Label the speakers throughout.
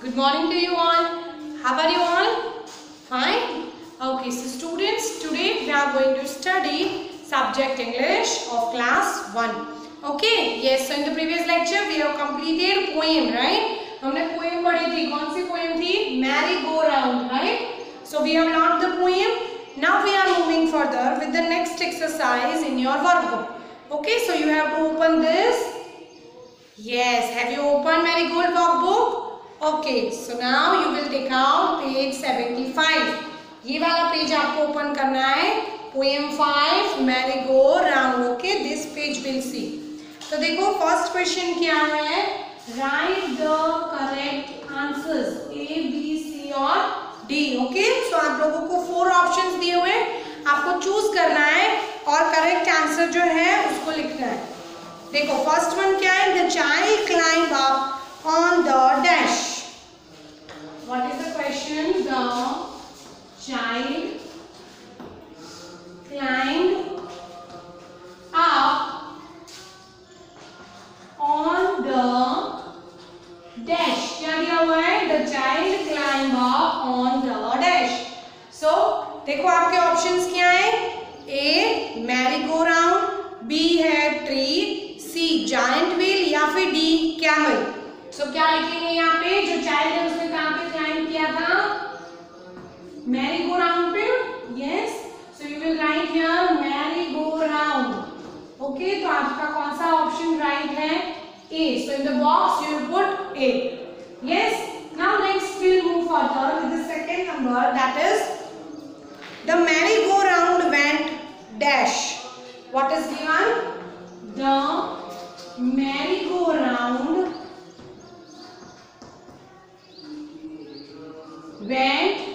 Speaker 1: Good morning to you all. How are you all? Fine? Okay, so students, today we are going to study subject English of class 1. Okay, yes, so in the previous lecture we have completed poem, right? हमने poem पढ़ी थी. कौन सी poem थी? Merry Go Round, right? So we have learned the poem. Now we are moving further with the next exercise in your workbook. Okay, so you have to open this. Yes, have you opened Marigold workbook? Okay, so now you will take out page 75. ये वाला page आपको open करना है. Poem 5 Merry-Go Round. Okay, this page will see. तो देखो first question क्या है? Write the correct answers A, B, C और D. Okay, so आप लोगों को 4 ऑप्शंस दिए हुए हैं. आपको चूज करना है और करेक्ट आंसर जो है उसको लिखना है. देखो फर्स्ट वन क्या है? The child climbed up on the dash. What is the question? The child climbed up on the dash. क्या दिया हुआ है? The child climbed up on the dash. So देखो आपके ऑप्शंस क्या है? A merry go round, B है tree, C giant wheel या फिर D कैमल. सो क्या लिखेंगे यहाँ पे? जो चाइल्ड है उसने कहाँ पे क्लाइंब किया था? मैरी गो राउंड पे. Yes, so you will write here merry go round. Okay, तो आपका कौन सा ऑप्शन राइट है? A. So in the box you will put A. Yes. Now next we will move further with the second number, that is the merry-go-round went dash. What is given? The merry-go-round went.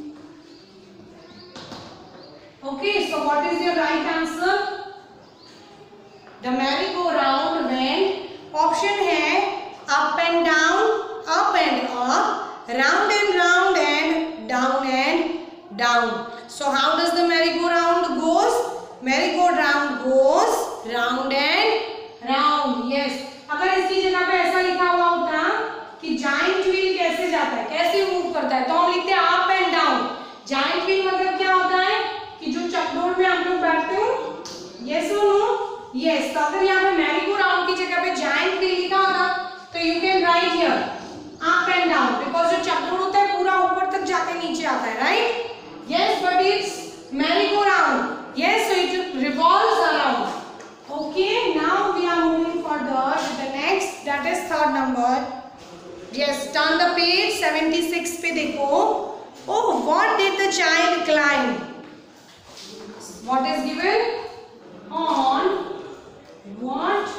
Speaker 1: Okay, so what is your right answer? The merry-go-round went. Option है up and down, up and up, round and down and down. So how does the merry-go-round goes? Merry-go-round goes round and round. Yes. अगर इसकी जगह पे ऐसा लिखा हुआ होता कि जाइंट व्हील कैसे जाता है, कैसे मूव करता है, तो हम लिखते हैं up and down. Giant wheel मतलब क्या होता है कि जो चकडोर में आप लोग बैठते हो. यस और नो? यस. तो अगर यहाँ पे मैरी-गो-राउंड की जगह पे जाइंट व्हील लिखा होता तो you can write here up and down, because जो चकडोर होता है पूरा ऊपर तक जाके नीचे आता है, right? Yes, but it's merry go round. Yes, so it revolves around. Okay, now we are moving further with the next, that is third number. Yes, turn the page 76 पे देखो. Oh, what did the child climb? What is given? On what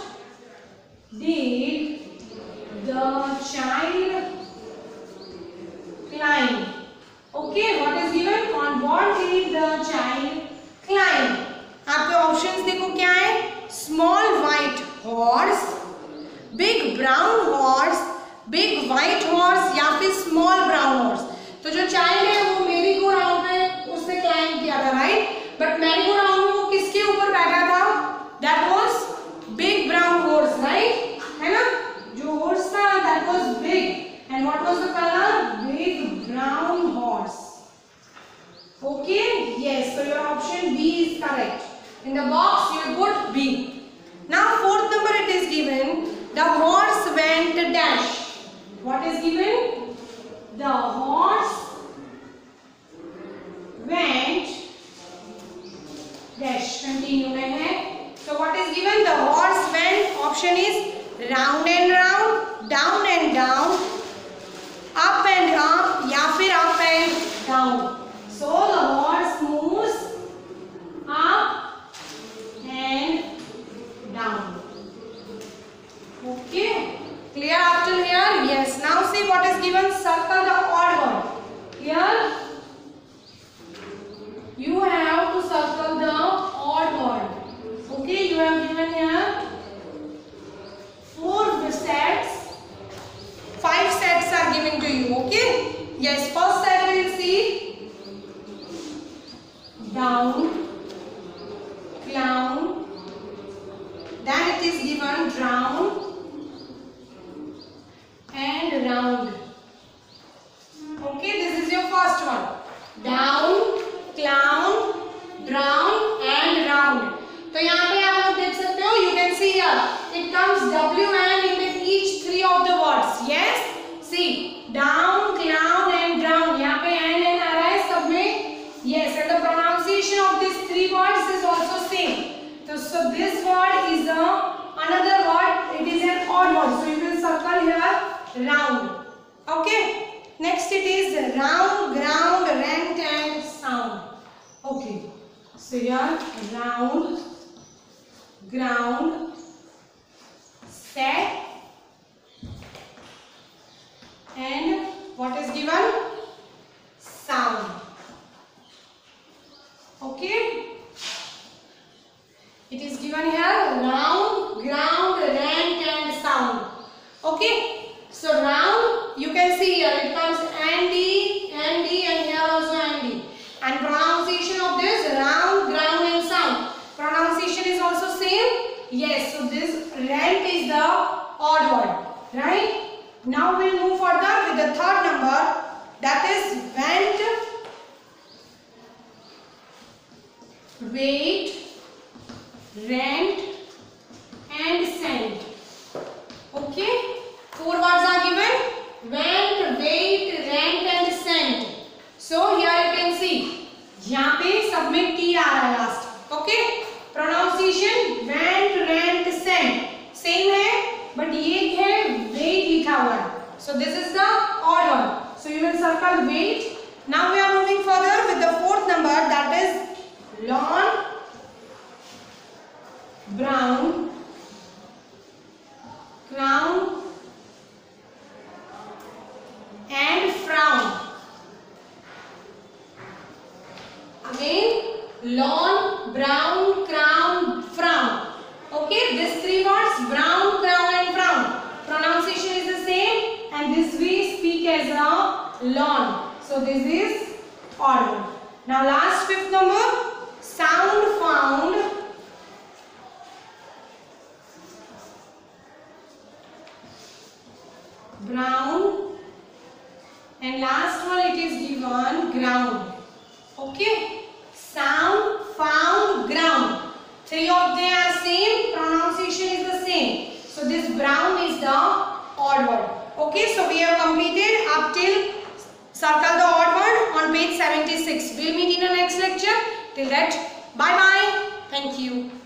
Speaker 1: did the child climb? Okay, what is given? On what did the child climb? आपके options देखो क्या है? Small white horse, big brown horse, big white horse या फिर small brown horse. तो जो child है वो मैरी गो राउंड में उसने क्लाइंब किया था, right? But merry go round में वो किसके ऊपर बैठा था? That was big brown horse, right? है ना? जो हॉर्स था that was big. And what was the colour? Big brown horse. Okay, yes, so your option B is correct. In the box you put B. Now fourth number it is given, the horse went dash. What is given? The horse went dash. Continue में है. So what is given? The horse went. Option is round and round, down and down, up and up या फिर up and down. So the horse moves up and down. Okay, clear up till here? Yes. Now see what is given. Circle the odd word. Here you have to circle the odd word. Okay, you have given here 4 sets. 5 sets are given to you. Okay. Yes. First set we will see down, clown, then it is given drown and round. see down, clown and drown. यहाँ पे n आ रहा है सब में. Yes, and the pronunciation of these three words is also same. So this word is another word. It is an odd word. So you will circle here round. Okay. Next it is round, ground, rent and sound. Okay. So here round, ground, set, and what is given? Sound. Okay. It is given here round, ground, rent and sound. Okay. So round, you can see here it comes ND, and here also ND. And pronunciation of this round, ground and sound. Pronunciation is also same. Yes. So this rent is the odd word, right? Now we will move further with the third number, that is went, wait, rent and sent. Okay, 4 words are given: went, wait, rent and sent. So here you can see यहाँ पे सब में T आ रहा है last. Okay, pronunciation went, rent, sent same है, but ये है wait लिखा हुआ है. So this is the odd one. So you will circle wait. Now we are moving further with the fourth number, that is lawn, brown, crown and frown. Again lawn, brown, crown, frown. Okay, these 3 words brown, crown and frown. Pronunciation is the same, and this we speak as a lawn. So this is odd one. Now last 5th number, sound, found, brown, and last one it is given ground. Okay, sound, found, ground. 3 of them are same, pronunciation is the same. So this brown is the odd word. Okay, so we have completed up till circle the odd word on page 76. We'll meet in the next lecture. Till that, bye bye. Thank you.